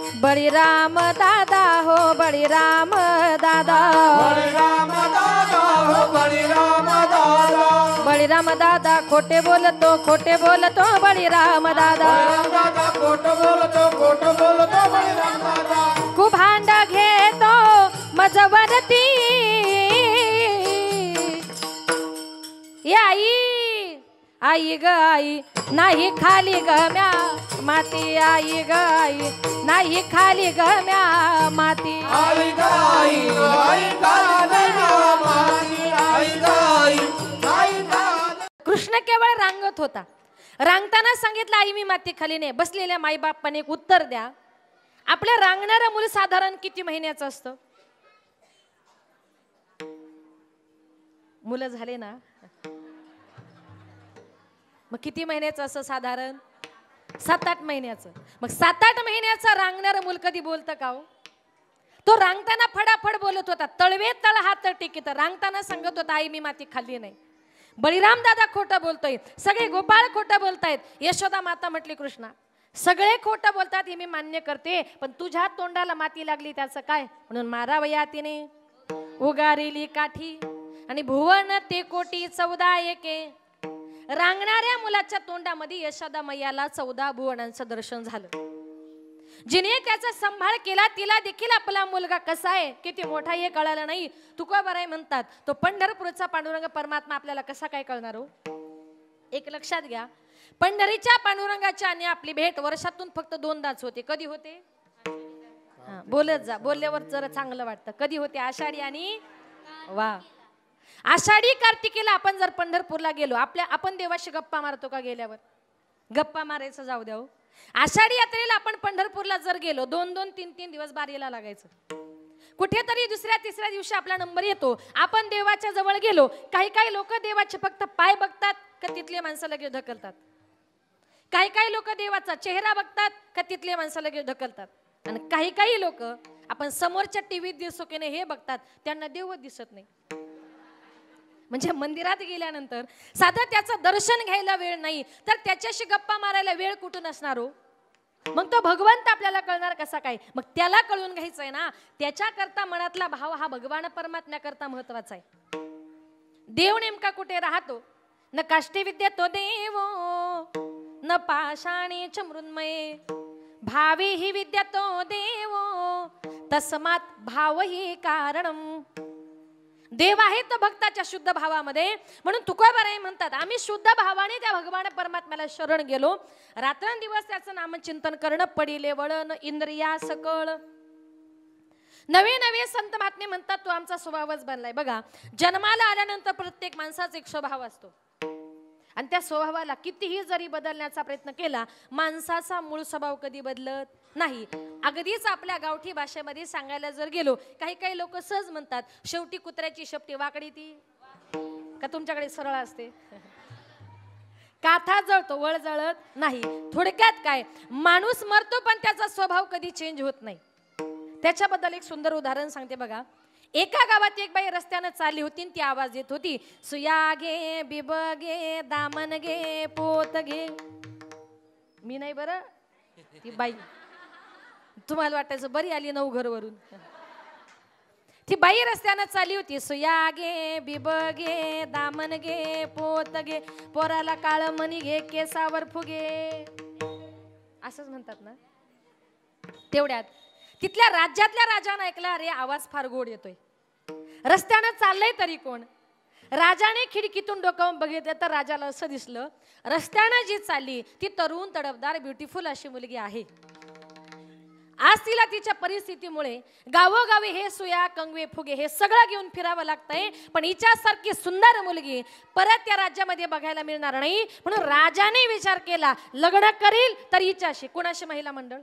बळीराम दादा हो बळीराम दादा, बळीराम दादा हो बळीराम दादा, बळीराम दादा खोटे बोलतो बळीराम दादा, खोट बोलतो बळीराम दादा, खूप भांड घेतो मजवरती, आई आई ग आई नाही खाली गम्या माती, आई ग आई नाही खाली गम्या माती, आई गाई आई गाई. कृष्ण केवळ रांगत होता. रांगताना सांगितलं आई मी माती खाली नाही. बसलेल्या माईबापाने एक उत्तर द्या. आपल्या रांगणारं मूल साधारण किती महिन्याचं असतं? मुलं झाले ना, मग किती महिन्याचं असं साधारण? 7-8 महिन्याचं. मग 7-8 महिन्याचं रांगणारं मूल कधी बोलतं का हो? तो रांगताना फडाफड बोलत होता. तळवे तळ हात टेकीत रांगताना सांगत होता आई मी माती खाल्ली नाही. बळीराम दादा खोटं बोलतोय, सगळे गोपाळ खोटं बोलतायत. यशोदा माता म्हटली कृष्णा सगळे खोटं बोलतात हे मी मान्य करते, पण तुझ्या तोंडाला माती लागली त्याचं काय? म्हणून मारावया तिने उगारेली काठी आणि भुवन ते कोटी 14 एके. रांगणाऱ्या मुलाच्या तोंडामध्ये यशोदा मैयाला 14 भुवनांचं दर्शन झालं. जिने त्याचा सांभाळ केला तिला देखील आपला मुलगा कसा आहे किती मोठा हे कळालं नाही. तुकोबाराय म्हणतात तो पंढरपूरचा पांडुरंग परमात्मा आपल्याला कसा काय कळणार हो? एक लक्षात घ्या, पंढरीच्या पांडुरंगाच्या आणि आपली भेट वर्षातून फक्त 2दाच होते. कधी होते? बोलत जा, बोलल्यावर जरा चांगलं वाटतं. कधी होते? आषाढी आणि वा आषाढी कार्तिकीला आपण जर पंढरपूरला गेलो, आपण देवाशी गप्पा मारतो का? गेल्यावर गप्पा मारायचं जाऊ द्या हो. आषाढी यात्रेला आपण पंढरपूरला जर गेलो 2-2, 3-3 दिवस बारीला लागायचं. कुठेतरी दुसऱ्या तिसऱ्या दिवशी आपला नंबर येतो. आपण देवाच्या जवळ गेलो, काही लोक देवाचे फक्त पाय बघतात का तिथले माणसं लगेच ढकलतात. काही लोक देवाचा चेहरा बघतात का तिथले माणसं लगेच ढकलतात. आणि काही लोक आपण समोरच्या टीव्हीत दिसतो की नाही हे बघतात, त्यांना देवच दिसत नाही. म्हणजे मंदिरात गेल्यानंतर साधा त्याचं दर्शन घ्यायला वेळ नाही तर त्याच्याशी गप्पा मारायला वेळ कुठून असणार हो? मग तो भगवंत आपल्याला कळणार कसा काय? मग त्याला कळून घ्यायचंय ना, त्याच्याकरता मनातला भाव हा भगवान परमात्म्याकरता महत्वाचा आहे. देव नेमका कुठे राहतो? न काष्टी विद्या तो देव न पाषाणी च मृन्मये, भावी ही विद्या तो देव तस्मात भाव ही कारणम. देव आहे तर भक्ताच्या शुद्ध भावामध्ये. म्हणून तुकोबाराय म्हणतात आम्ही शुद्ध भावाने त्या भगवान परमात्म्याला शरण गेलो. रात्रंदिवस त्याचं नामचिंतन करणं पडिले वळण इंद्रिया सकळ. नवे संत महात्मे म्हणतात तो आमचा स्वभावच बनलाय. बघा, जन्माला आल्यानंतर प्रत्येक माणसाचा एक स्वभाव असतो आणि त्या स्वभावाला कितीही जरी बदलण्याचा प्रयत्न केला, माणसाचा मूळ स्वभाव कधी बदलत नाही. अगदीच आपल्या गावठी भाषेमध्ये सांगायला जर गेलो, काही लोक सहज म्हणतात शेवटी कुत्र्याची शेपटी वाकडी ती का तुमच्याकडे सरळ असते? काथा जळतो वळ जळत नाही. थोडक्यात काय, माणूस मरतो पण त्याचा स्वभाव कधी चेंज होत नाही. त्याच्याबद्दल एक सुंदर उदाहरण सांगते बघा. एका गावात एक बाई रस्त्याने चालली होती ती आवाज येत होती सुया घे बिब घे दामन घे पोत घे. मी नाही बरं, ती बाई. तुम्हाला वाटायचं बरी आली नवघरवरून. ती बाई रस्त्याने चालली होती सुया घे बिब घे दामन घे पोत घे पोराला काळ मणी घे केसावर फुगे असंच म्हणतात ना. तेवढ्यात तिथल्या राज्यातल्या राजाने ऐकला, अरे आवाज फार गोड येतोय. रस्त्यानं चाललंय तरी कोण? राजाने खिडकीतून डोकावून बघितलं तर राजाला असं दिसलं रस्त्यानं जी चालली ती तरुण तडफदार ब्युटिफुल अशी मुलगी आहे. आज तिला तिच्या परिस्थितीमुळे गावोगावी हे सुया कंगवे फुगे हे सगळं घेऊन फिरावं लागतंय, पण हिच्यासारखी सुंदर मुलगी परत त्या राज्यामध्ये बघायला मिळणार नाही. म्हणून राजाने विचार केला लग्न करील तर हिच्याशी. कुणाशी? महिला मंडळ.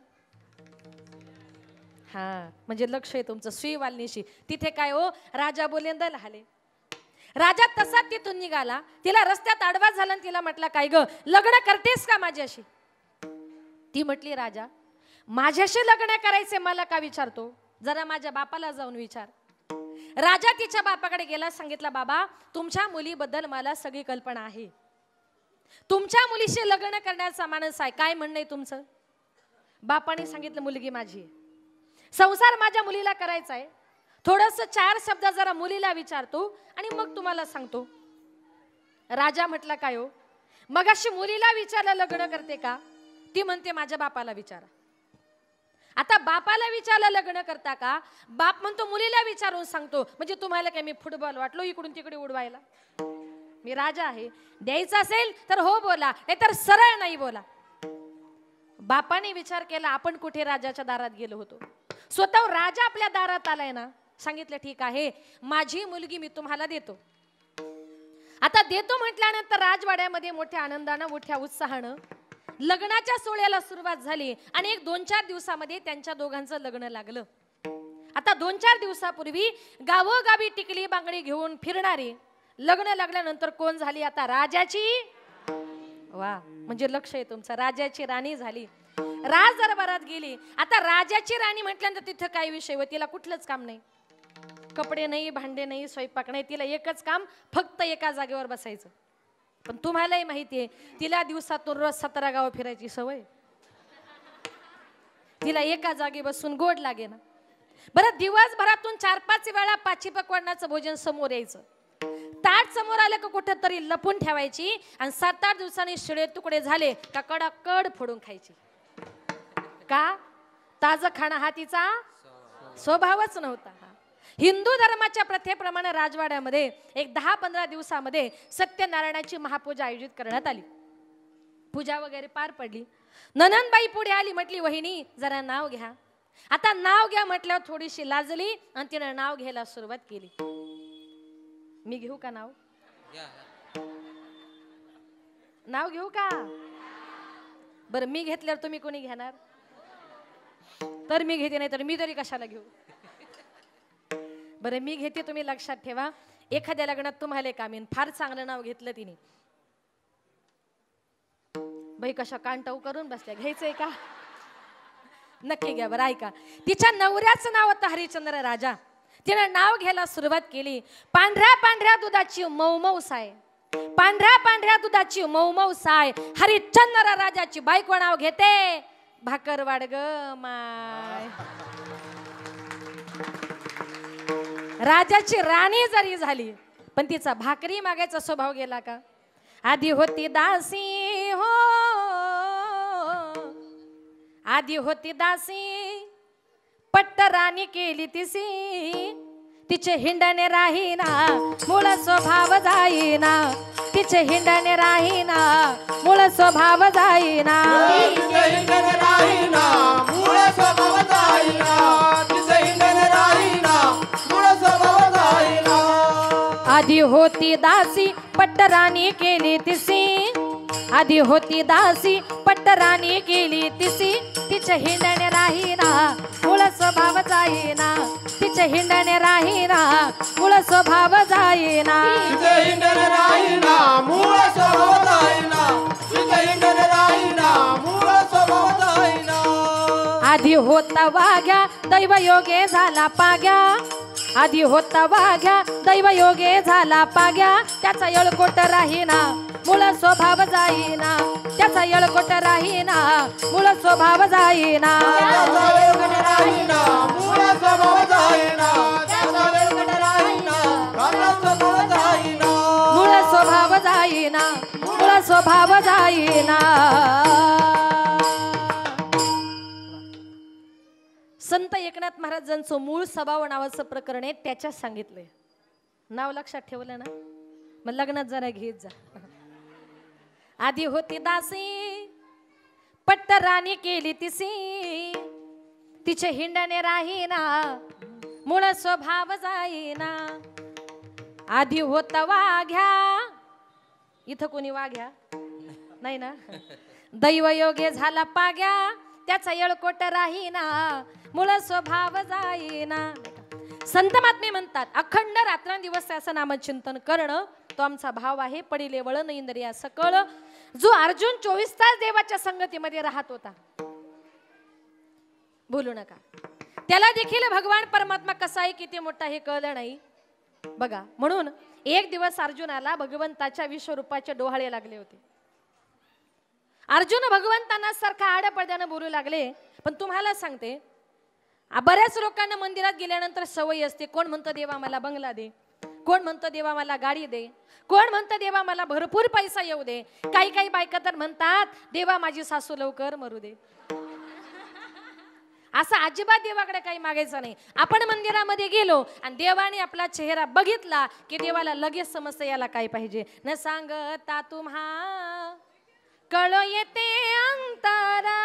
हा, म्हणजे लक्ष आहे तुमचं सुईवालनीशी. तिथे काय हो, राजा बोलेंदल हाले. राजा तसा तिथून निघाला, तिला रस्त्यात आडवा झाला आणि तिला म्हटला काय ग लग्न करतेस का माझ्याशी? ती म्हटली राजा माझ्याशी लग्न करायचे मला का विचारतो, जरा माझ्या बापाला जाऊन विचार. राजा तिच्या बापाकडे गेला, सांगितलं बाबा तुमच्या मुलीबद्दल मला सगळी कल्पना आहे, तुमच्या मुलीशी लग्न करण्याचा मानस आहे, काय म्हणणं आहे तुमचं? बापाने सांगितलं मुलगी माझी आहे, संसार माझ्या मुलीला करायचा आहे, थोडस 4 शब्द जरा मुलीला विचारतो आणि मग तुम्हाला सांगतो. राजा म्हटला काय हो, मग अशी मुलीला विचारलं लग्न करते का? ती म्हणते माझ्या बापाला विचारा. आता बापाला विचारलं लग्न करता का? बाप म्हणतो मुलीला विचारून सांगतो. म्हणजे तुम्हाला काय मी फुटबॉल वाटलो इकडून तिकडे उडवायला? मी राजा आहे, द्यायचं असेल तर हो बोला, नाहीतर सरळ नाही बोला. बापाने विचार केला, आपण कुठे राजाच्या दारात गेलो होतो, स्वतः राजा आपल्या दारात आलाय ना. सांगितलं ठीक आहे, माझी मुलगी मी तुम्हाला देतो. आता देतो म्हटल्यानंतर राजवाड्यामध्ये मोठ्या आनंदानं मोठ्या उत्साहानं लग्नाच्या सोहळ्याला सुरुवात झाली आणि एक 2-4 दिवसामध्ये त्यांच्या दोघांचं लग्न लागलं. आता 2-4 दिवसापूर्वी गावोगावी टिकली बांगडी घेऊन फिरणारी लग्न लागल्यानंतर कोण झाली? आता राजाची, वा म्हणजे लक्ष आहे तुमचं, राजाची राणी झाली. राज दरबारात गेली. आता राजाची राणी म्हटल्यानंतर तिथं काय विषय व तिला कुठलंच काम नाही, कपडे नाही, भांडे नाही, स्वयंपाक नाही, तिला एकच काम, फक्त एका जागेवर बसायचं. पण तुम्हालाही माहितीये तिला दिवसातून रोज 17 गाव फिरायची सवय, तिला एका जागी बसून गोड लागे ना. बरं दिवसभरातून 4-5 वेळा पाची पकवानाचं भोजन समोर यायचं, ताट समोर आलं का कुठं तरी लपून ठेवायची आणि 7-8 दिवसांनी शिळे तुकडे झाले का कडाकड फोडून खायची. का? ताजं खाणं हा तिचा स्वभावच नव्हता. हिंदू धर्माच्या प्रथेप्रमाणे राजवाड्यामध्ये एक 10-15 दिवसामध्ये सत्यनारायणाची महापूजा आयोजित करण्यात आली. पूजा वगैरे पार पडली. ननंदबाई पुढे आली, म्हटली वहिनी जरा नाव घ्या. आता नाव घ्या म्हटल्यावर थोडीशी लाजली आणि तिने नाव घ्यायला सुरुवात केली. मी घेऊ का नाव? नाव घेऊ का? बरं मी घेतल्यावर तुम्ही कोणी घेणार? तर मी घेते, नाही तर मी तरी कशाला घेऊ? बरं मी घेते, तुम्ही लक्षात ठेवा. एखाद्या लग्नात तुम्हाला कामीन फार चांगलं नाव घेतलं तिने, बाई कशा कांटाऊ करून बसल्या, घ्यायचंय का? नक्की घ्या. बरं ऐका, तिच्या नवऱ्याचं नाव होतं हरिश्चंद्र राजा. तिने नाव घ्यायला सुरुवात केली. पांढऱ्या पांढऱ्या दुधाची मऊ साय, पांढऱ्या पांढऱ्या दुधाची मऊ साय, हरिश्चंद्र राजाची बायको नाव घेते भाकरवाड ग माय. राजाची राणी जरी झाली पण तिचा भाकरी मागायचा स्वभाव गेला का? आधी होती दासी हो, आधी होती दासी, पट्ट राणी केली तिसी, तिचे हिंडणे राहीना मूळ स्वभाव जाईना, तिचे हिंडणे राहीना मूळ स्वभाव जाईना, तिचे हिंडणे राहीना मूळ स्वभाव जाईना, तिचे हिंडणे राहीना मूळ स्वभाव जाईना. आधी होती दासी पट्ट राणी केली तिसी, आधी होती दासी पट्ट राणी केली तिसी, तिचे हिंडणे राहीना मूळ स्वभाव जाईना, तिचे हिंडणे राहीना मूळ स्वभाव जाईना, तिचे हिंडणे राहीना मूळ स्वभाव जाईना, तिचे हिंडणे राहीना मूळ स्वभाव जाईना. आधी होता वाघ्या दैवयोगे झाला पाग्या, आधी होता वाघ्या दैवयोगे झाला पाग्या, त्याचा येळकोट राहीना मूळ स्वभाव जाईना, त्याचा येळकोट राहीना मूळ स्वभाव जाईना, त्याचा येळकोट राहीना मूळ स्वभाव जाईना, त्याचा येळकोट राहीना मूळ स्वभाव जाईना, मूळ स्वभाव जाईना मूळ स्वभाव जाईना. संत एकनाथ महाराजांचं मूळ स्वभाव नावाचं प्रकरण आहे, त्याच्यात सांगितलंय. नाव लक्षात ठेवलं ना, मग लग्नात जरा घेत जा. आधी होती दासी पट्ट राणी केली तिसी, तिचे हिंडणे राहीना मूळ स्वभाव जाईना. आधी होता वाघ्या, इथं कोणी वाघ्या नाही ना, दैवयोगे झाला पाग्या, त्याचा येळकोट राहीना मूळ स्वभाव जाईना. संत महात्मे म्हणतात अखंड रात्रंदिवस असं नामचिंतन करणं तो आमचा भाव आहे. पडिले वळण इंद्रिया सकळ, जो अर्जुन 24 तास देवाच्या संगतीमध्ये राहत होता, बोलू नका, त्याला देखील भगवान परमात्मा कसा आहे किती मोठा हे कळलं नाही बघा. म्हणून एक दिवस अर्जुनाला भगवंताच्या विश्वरूपाचे डोहाळे लागले होते. अर्जुन भगवंतांना सारखा आडपडद्यानं बोलू लागले, पण तुम्हाला सांगते, बऱ्याच लोकांना मंदिरात गेल्यानंतर सवय असते, कोण म्हणतं देवा मला बंगला दे, कोण म्हणतं देवा मला गाडी दे, कोण म्हणतं देवा मला भरपूर पैसा येऊ दे. काही काही बायका तर म्हणतात देवा माझी सासू लवकर मरू दे. असं अजिबात देवाकडे काही मागायचं नाही. आपण मंदिरामध्ये गेलो आणि देवाने आपला चेहरा बघितला की देवाला लगेच समजतं याला काय पाहिजे. न सांगता तुम्हा कळो येते अंतरा,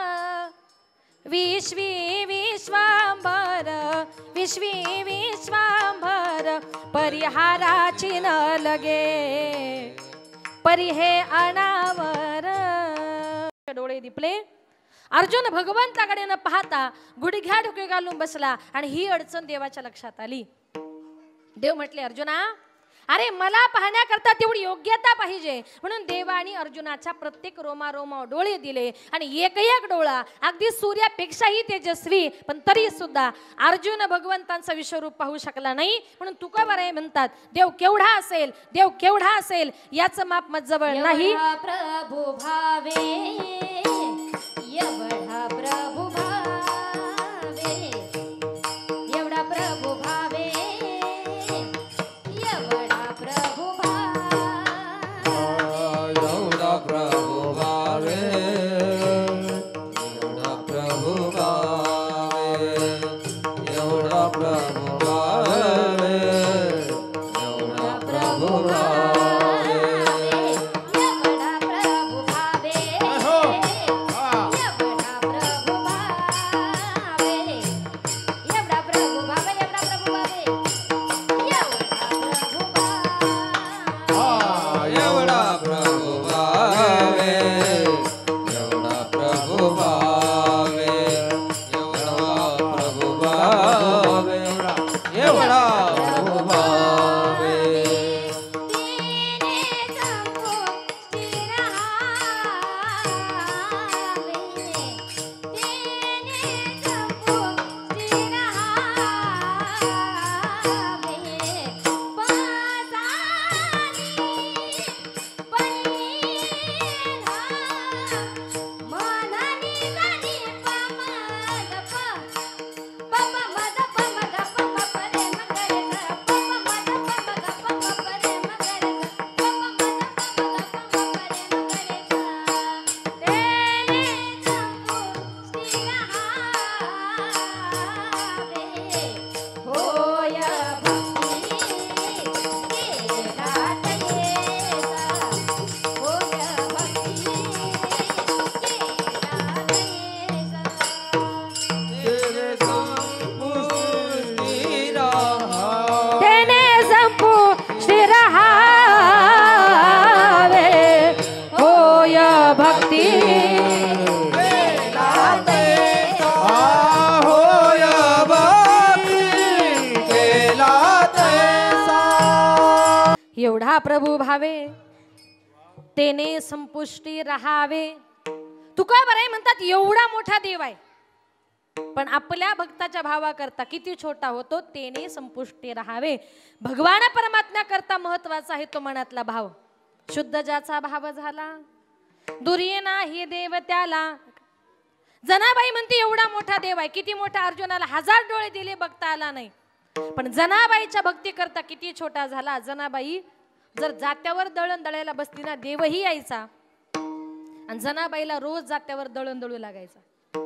विश्वी विश्वांबर विश्वी विश्वांबर परिहाराची न लगे परी हे अनावर. डोळे दिपले. अर्जुन भगवंताकडे न पाहता गुडघ्या डोके घालून बसला आणि ही अडचण देवाच्या लक्षात आली. देव म्हटले, अर्जुना अरे मला पाहण्याकरता तेवढी योग्यता पाहिजे, म्हणून देवाने अर्जुनाच्या प्रत्येक रोमारोमा डोळे दिले आणि एक एक डोळा अगदी सूर्यापेक्षाही तेजस्वी, पण तरी सुद्धा अर्जुन भगवंतांचं विश्वरूप पाहू शकला नाही. म्हणून तुकोबाराय म्हणतात, देव केवढा असेल, देव केवढा असेल याचं माप मजजवळ नाही. प्रभु भावे एवढा प्रभु भावे, एवढा प्रभु भावे, एवढा प्रभु भावे, एवढा प्रभु भावे, एवढा प्रभु भावे, एवढा प्रभु भावे, एवढा प्रभु भावे. एवढा प्रभू भावे तेने संपुष्टी राहावे. तुकोबाराय म्हणतात एवढा मोठा देव आहे, पण आपल्या भक्ताच्या भावाकरता किती छोटा होतो, तेने संपुष्टी राहावे. भगवान परमात्म्या करता महत्वाचा आहे तो मनातला भाव. शुद्ध ज्याचा भाव झाला दुर्ये नाही देव त्याला. जनाबाई म्हणते एवढा मोठा देव आहे, किती मोठा, अर्जुनाला 1000 डोळे दिले बघता आला नाही, पण जनाबाईच्या भक्ती करता किती छोटा झाला. जनाबाई जर जात्यावर दळण दळायला बसली ना, देवही यायचा आणि जनाबाईला रोज जात्यावर दळण दळू लागायचा.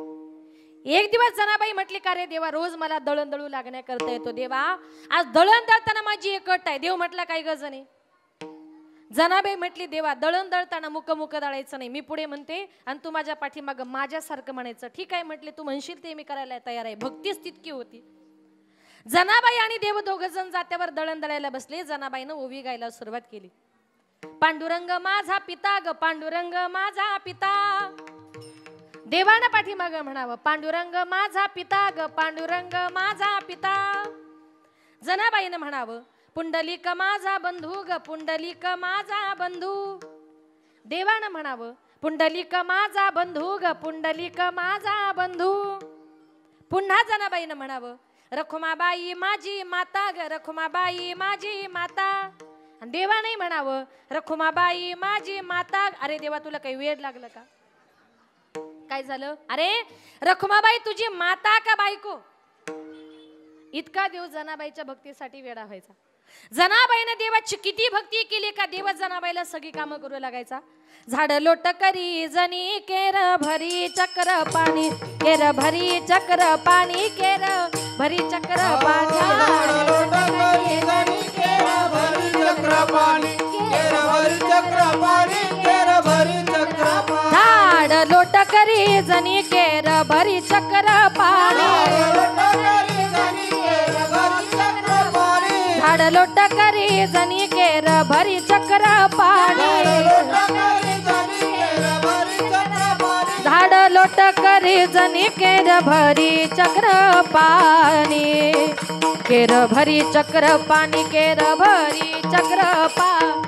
एक दिवस जनाबाई म्हटली, का रे देवा रोज मला दळण दळू लागण्याकरता येतो, देवा आज दळण दळताना माझी एक अट आहे. देव म्हटला काय ग जणे. जनाबाई म्हटली, देवा दळण दळताना मुक मुक दळायचं नाही, मी पुढे म्हणते आणि तू माझ्या पाठीमाग माझ्यासारखं म्हणायचं. ठीक आहे म्हटले, तू म्हणशील ते मी करायला तयार आहे. भक्तीच तितकी होती. जनाबाई आणि देव दोघ जण जात्यावर दळण दळायला बसले. जनाबाईनं ओवी गायला सुरुवात केली. पांडुरंग माझा पिता ग, पांडुरंग माझा पिता. देवानं पाठीमाग म्हणावं, पांडुरंग माझा पिता ग, पांडुरंग माझा पिता. जनाबाईनं म्हणावं, पुंडलिक माझा बंधू ग, पुंडलिक माझा बंधू. देवानं म्हणावं, पुंडलिक माझा बंधू ग, पुंडलिक माझा बंधू. पुन्हा जनाबाईनं म्हणावं, रखुमाबाई माझी माता ग, रखुमाबाई माझी माता. आणि देवाने म्हणावं, रखुमाबाई माझी माता. अरे देवा तुला काही वेळ लागलं का. काय झालं? अरे रखुमाबाई तुझी माता का बायको? इतका देव जनाबाईच्या भक्तीसाठी वेडा व्हायचा. जनाबाईने देवाची किती भक्ती केली का देव जनाबाईला सगळी कामं करू लागायचा. झाड लोट करी जनी केर भरी चक्र पाणी, केर भरी चक्र पाणी, केर भरी चक्र पाणी. झाड लोट करी जनी केर भरी चक्र पाणी, झाड लोट करी जनी केर भरी चक्र पाणी, झाड लोट करी जनी केर भरी चक्र पाणी, केर भरी चक्र पाणी, केर भरी चक्र पाणी.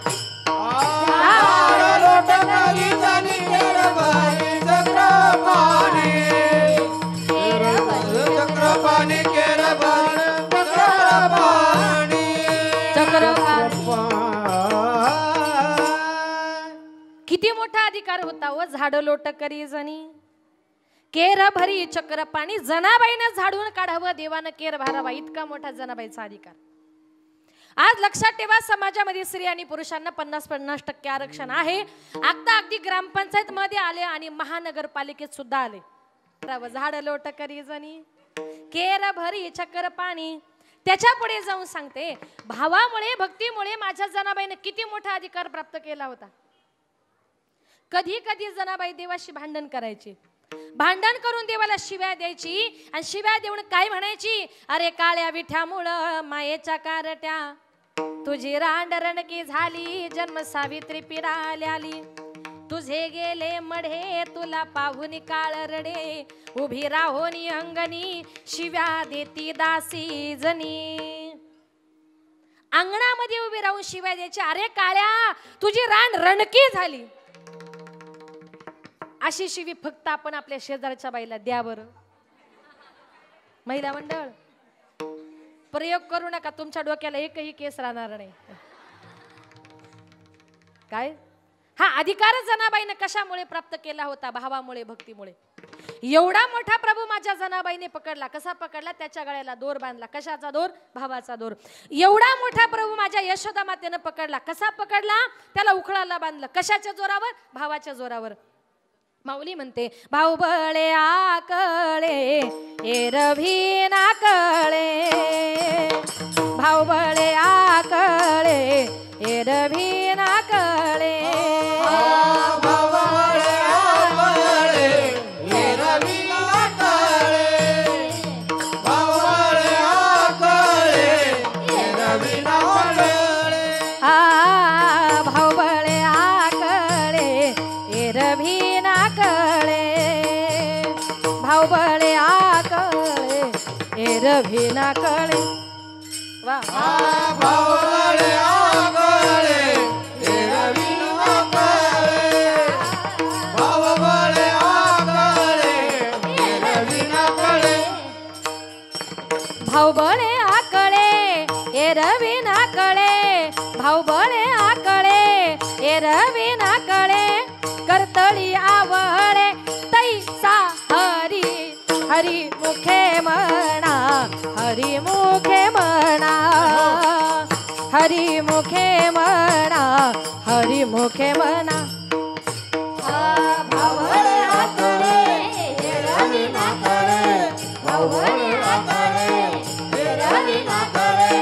किती मोठा अधिकार होता व झाड लोट करी जनी केर भरी चक्र पाणी. जनाबाईनं झाडून काढावं देवानं केर भरावा, इतका मोठा जनाबाईचा अधिकार. आज लक्षात ठेवा, समाजामध्ये स्त्री आणि पुरुषांना 50-50% आरक्षण आहे. आता अगदी ग्रामपंचायत मध्ये आले आणि महानगरपालिकेत सुद्धा आले. झाड लोट करी जनी केर भरी चक्र पाणी. त्याच्या पुढे जाऊन सांगते, भावामुळे भक्तीमुळे माझ्या जनाबाईने किती मोठा अधिकार प्राप्त केला होता. कधी कधी जनाबाई देवाशी भांडण करायची, भांडण करून देवाला शिव्या द्यायची आणि शिव्या देऊन काय म्हणायची? अरे काळ्या विठ्यामुळं मायेच्या कारट्या तुझी रांडरणकी झाली, जन्म सावित्री पिराल्याली, तुझे गेले मढे तुला पाहून काळ रडे, उभी राहोनी अंगणी शिव्या देती दासी जनी. अंगणामध्ये उभी राहून शिव्या द्यायची, अरे काळ्या तुझी रान रणकी झाली. अशी शिवी फक्त आपण आपल्या शेजारच्या बाईला द्या बरं. महिला मंडळ प्रयोग करू नका, तुमच्या डोक्याला एकही केस राहणार नाही. काय हा अधिकार जनाबाईने कशामुळे प्राप्त केला होता? भावामुळे, भक्तीमुळे. एवढा मोठा प्रभू माझ्या जनाबाईने पकडला. कसा पकडला? त्याच्या गळ्याला दोर बांधला. कशाचा दोर? भावाचा दोर. एवढा मोठा प्रभू माझ्या यशोदा मातेने पकडला. कसा पकडला? त्याला उखळाला बांधलं. कशाच्या जोरावर? भावाच्या जोरावर. माऊली म्हणते, भाऊ बळे आकळे एरवी नाकळे, भाऊ बळे आकळे एरवी नाकळे, रवी ना कळे. वा भाऊ बळे आकळे ए रवी ना कळे, भाऊ बळे आकळे ए रवी ना कळे, करतळी आवळे तैसा हरी, हरी मुखे म्हणा, हरी मुखे म्हणा, हरी मुखे म्हणा, हरी मुखे म्हणा. भावळे आकळे रवी ना कळे, भावळे आकळे रवी ना कळे,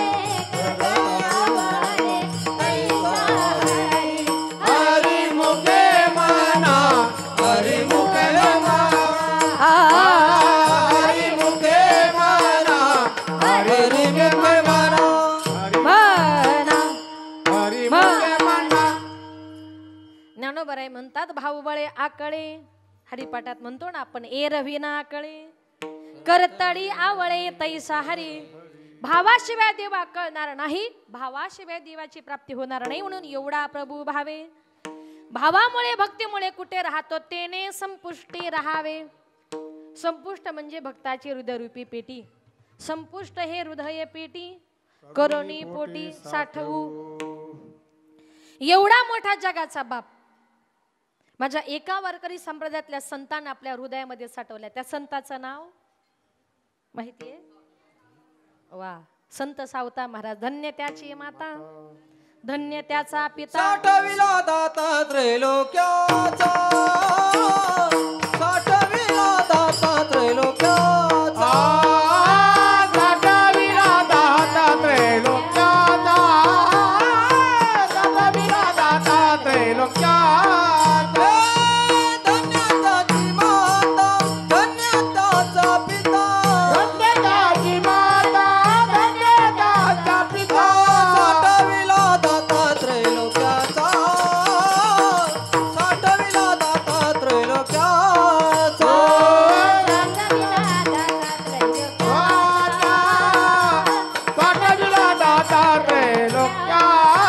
हरी मुखे म्हणा, हरी मुखे म्हणा, ज्ञानोबराय म्हणतात, भाऊबळे आकळे. हरिपाठात म्हणतो ना आपण, ए रवी ना आकळे करतळी आवळे तैसा हरी. भावाशिवाय देवा कळणार नाही, भावाशिवाय देवाची प्राप्ती होणार नाही. म्हणून एवढा प्रभू भावे. भावामुळे भक्तीमुळे कुठे राहतो तेने संपुष्टी राहावे. संपुष्ट म्हणजे भक्ताची हृदयरूपी पेटी. संपुष्ट हे हृदय पेटी करोनी पोटी साठवू. एवढा मोठा जगाचा बाप माझ्या एका वारकरी संप्रदायातल्या संतांना आपल्या हृदयामध्ये साठवल्या. त्या संताचं नाव माहितीये? वा, संत सावता महाराज. धन्य त्याची माता, धन्य त्याचा पिता. साठविला दाता त्रैलोक्याचा, साठविला दाता त्रैलोक्याचा, साठविला दाता त्रैलोक्याचा, साठविला दाता त्रैलोक्याचा. धन्य त्याची माता, धन्य त्याचा पिता, धन्य त्याची माता, धन्य त्याचा पिता. साठविला दाता त्रैलोक्याचा, साठविला दाता त्रैलोक्याचा, साठविला दाता त्रैलोक्याचा.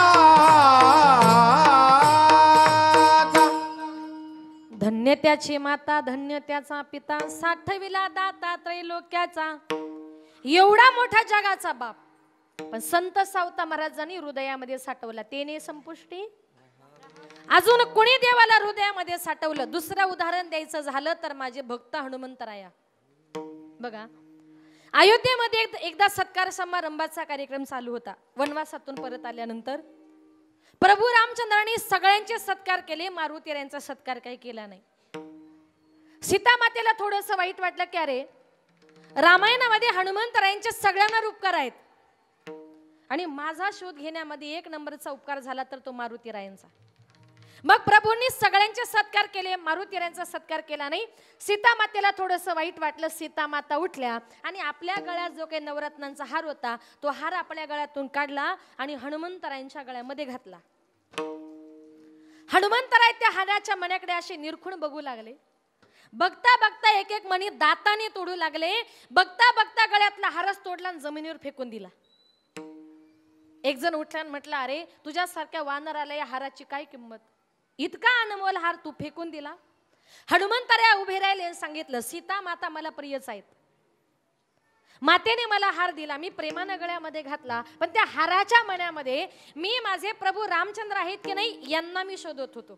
धन्य त्याची माता, धन्य त्याचा पिता, साठविला दाता त्रैलोक्याचा. एवढा मोठा जगाचा बाप, पण संत सावता महाराजांनी हृदयामध्ये साठवला. तेने संपुष्टी. अजून कोणी देवाला हृदयामध्ये साठवलं? दुसरं उदाहरण द्यायचं झालं तर माझे भक्त हनुमंतराया. बघा, अयोध्येमध्ये एकदा सत्कार समारंभाचा कार्यक्रम चालू होता. वनवासातून परत आल्यानंतर प्रभू रामचंद्रांनी सगळ्यांचे सत्कार केले, मारुतीरायांचा सत्कार काही केला नाही. सीता मातेला थोडंसं वाईट वाटलं की अरे, रामायणामध्ये हनुमंतरायांचे सगळ्यांना उपकार आहेत आणि माझा शोध घेण्यामध्ये एक नंबरचा उपकार झाला तर तो मारुतीरायांचा. मग प्रभूंनी सगळ्यांचे सत्कार केले, मारुतीरायांचा सत्कार केला नाही. सीता मातेला थोडंसं वाईट वाटलं. सीता माता उठल्या आणि आपल्या गळ्यात जो काही नवरत्नांचा हार होता तो हार आपल्या गळ्यातून काढला आणि हनुमंतरायांच्या गळ्यामध्ये घातला. हनुमंतराय त्या हाराच्या मण्याकडे असे निरखून बघू लागले. बघता बघता एक एक मणी दाताने तोडू लागले. बघता बघता गळ्यातला हारच तोडला आणि जमिनीवर फेकून दिला. एक जण उठला आणि म्हटला, अरे तुझ्यासारख्या वानराला या हाराची काय किंमत? इतका अनमोल हार तू फेकून दिला. हनुमंतराया उभे राहिले आणि सांगितलं, सीता माता मला प्रियच आहेत. मातेने मला हार दिला, मी प्रेमानं गळ्यामध्ये घातला, पण त्या हाराच्या मण्यामध्ये मी माझे प्रभू रामचंद्र आहेत की नाही यांना मी शोधत होतो.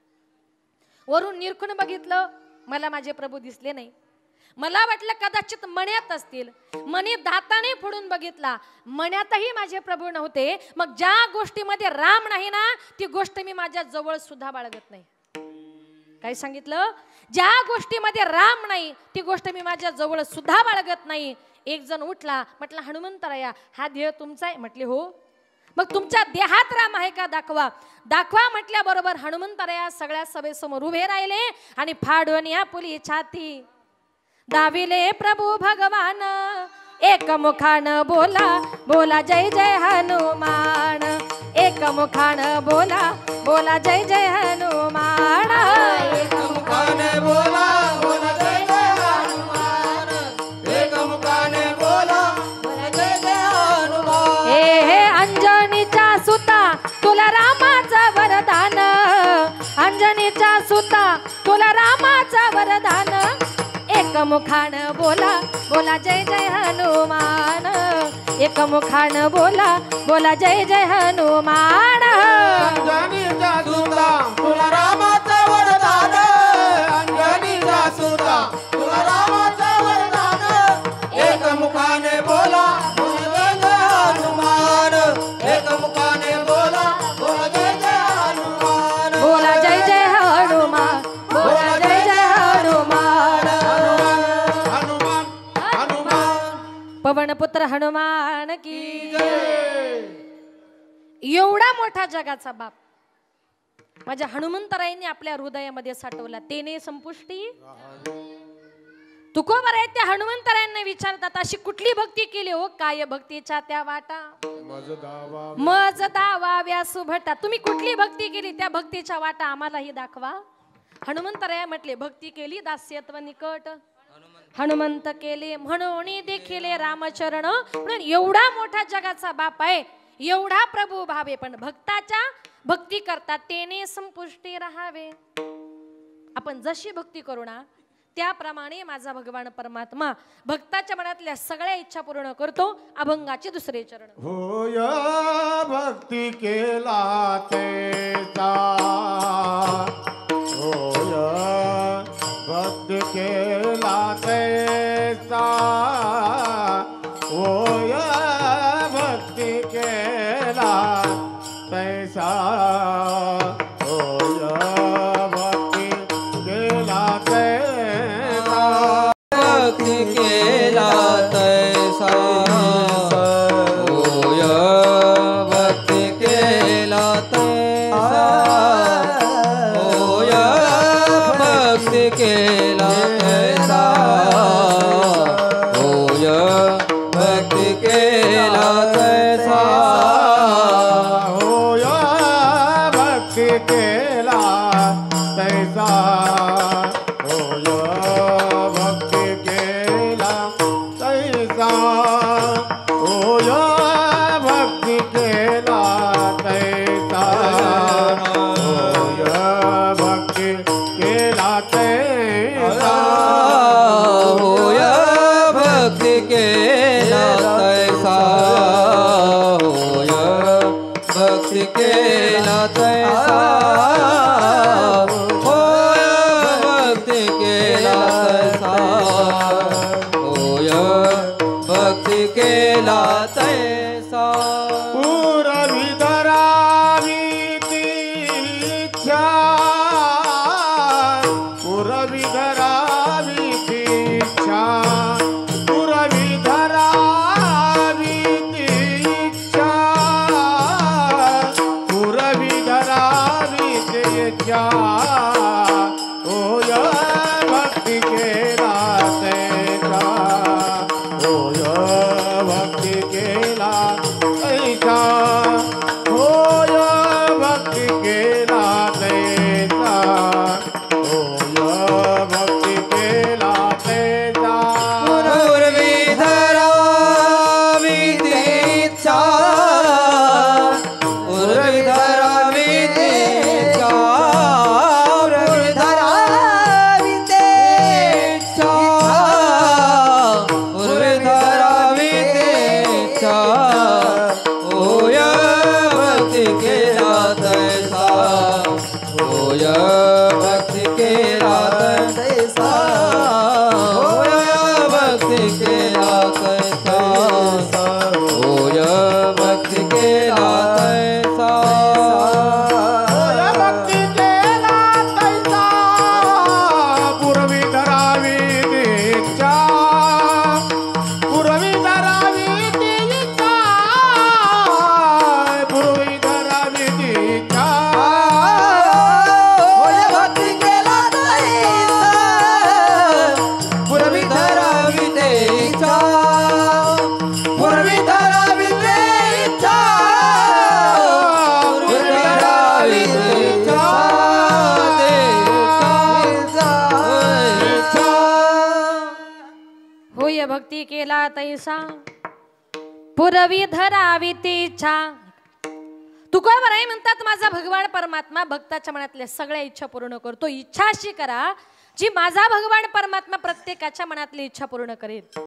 वरून निरखून बघितलं, मला माझे प्रभू दिसले नाही. मला वाटलं कदाचित मण्यात असतील. मणी दाताने फोडून बघितला, मण्यातही माझे प्रभू नव्हते. मग ज्या गोष्टीमध्ये राम नाही ना ती गोष्ट मी माझ्या जवळ सुद्धा बाळगत नाही. काय सांगितलं? ज्या गोष्टीमध्ये राम नाही ती गोष्ट मी माझ्या जवळ सुद्धा बाळगत नाही. एक जण उठला, म्हटलं हनुमंतराया हा देह तुमचा आहे? म्हटले हो. मग तुमच्या देहात राम आहे का? दाखवा. दाखवा म्हटल्याबरोबर हनुमंतराया सगळ्या सभेसमोर उभे राहिले आणि फाडून या पुली छाती दाविले प्रभू भगवान. एक मुखान बोला बोला जय जय हनुमान. एक मुखान बोला बोला जय जय हनुमान. एक मुखाने बोला बोला जय जय हनुमान. एक मुखाने बोला बोला जय जय हनुमान. हे अंजनीच्या सुता तुला रामाचं वरदान. अंजनीच्या सुता तुला रामाचं वरदान. एक मुखान बोला बोला जय जय हनुमान. एक मुखान बोला बोला जय जय हनुमान. अंजनीचा सुता तुला रामाचं वरदान. अंजनीचा सुता तुला रामाचं वरदान. एक मुखाने बोला बोला जय जय हनुमान. एक मुखाने बोला बोला जय जय हनुमान. बोला जय जय हनुमान. बोला जय जय हनुमान. हनुमान हनुमान पवनपुत्र हनुमान की एवढा मोठा जगाचा बाप माझ्या हनुमंतरायांनी आपल्या हृदयामध्ये साठवला. तेने संपुष्टी. तुकोबर आहे त्या हनुमंतरायांना विचारतात, अशी कुठली भक्ती केली हो? काय भक्तीच्या त्या वाटा मज दावा व्यासुभटा. तुम्ही कुठली भक्ती केली? त्या भक्तीच्या वाटा आम्हालाही दाखवा. हनुमंतराया म्हटले, भक्ती केली दास्यत्व निकट. हनुमंत केले म्हणून देखील रामचरण. म्हणून एवढा मोठा जगाचा बाप आहे, एवढा प्रभू भावे, पण भक्ताच्या भक्ती करतात तेने संपुष्टी राहावे. आपण जशी भक्ती करू ना त्याप्रमाणे माझा भगवान परमात्मा भक्ताच्या मनातल्या सगळ्या इच्छा पूर्ण करतो. अभंगाचे दुसरे चरण. होय भक्ती केला तेचा होय भक्ती केला तैसा होय भक्ती केला तैसा होय भक्ती केला तैसा भक्ती केला तैसा होय भक्ती केला तैसा होय भक्ती केला तैसा होय भक्ती केला तैसा होय भक्ती केला तैसा होय भक्ती केला तैसा होय भक्ती केला तैसा होय भक्ती केला तैसा होय भक्ती केला तैसा होय भक्ती केला तैसा होय भक्ती केला तैसा होय भक्ती केला तैसा पुरवी धरावी तीच्छा पुरवी धरावी तीच्छा पुरवी धरावी तीच्छा पुरवी धरावी तीच्छा होय भक्ती केला तैसा होय भक्ती केला तैसा होय भक्ती केला तैसा होय भक्ती केला तैसा पूर्वी धरावी तीच्छा पूर्वी धरावी तीच्छा पूर्वी धरावी तीच्छा पूर्वी धरावी तीच्छा होय भक्ती केला तैसा होय भक्ती केला तैसा होय भक्ती केला तैसा होय भक्ती केला तैसा होय भक्ती केला तैसा पुरवी धरावी तीच्छा पुरवी धरावी तीच्छा पुरवी धरावी तीच्छा होय भक्ती केला तैसा पूर्वी धरावी तीच्छा पूर्वी धरावी तीच्छा पूर्वी धरावी तीच्छा तीच्छा होय भक्ती केला तैसा पुरवी धरावी तीच्छा. तुकोबराय म्हणतात माझा भगवान परमात्मा भक्ताच्या मनातल्या सगळ्या इच्छा पूर्ण करतो. इच्छा अशी करा जी माझा भगवान परमात्मा प्रत्येकाच्या मनातली इच्छा पूर्ण करेल.